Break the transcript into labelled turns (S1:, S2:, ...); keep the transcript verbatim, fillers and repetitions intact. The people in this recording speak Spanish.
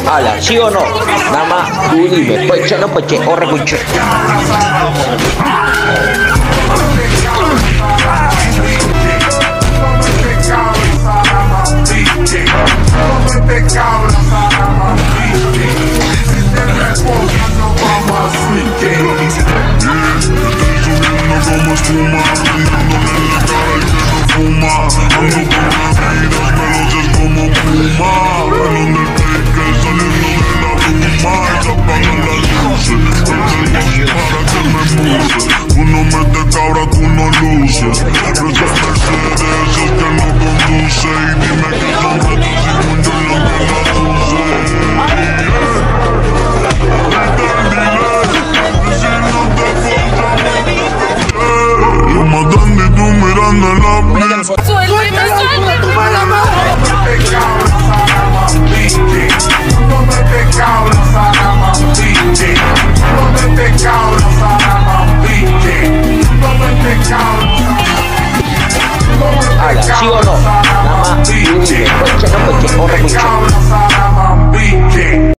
S1: Ala, ¿sí o no? Nada más tú dime, peche, no peche, o repuche.
S2: Uno mete cabra, tú no luces. Esa Mercedes es que no conduce. Y dime que son ratos y yo la que la puse. Yo matando y tú mirando en la playa.
S3: ¡Suélteme, suélteme!
S1: Ala, ¿sí o no? Nada más tú dime, peche, no peche, o repuche.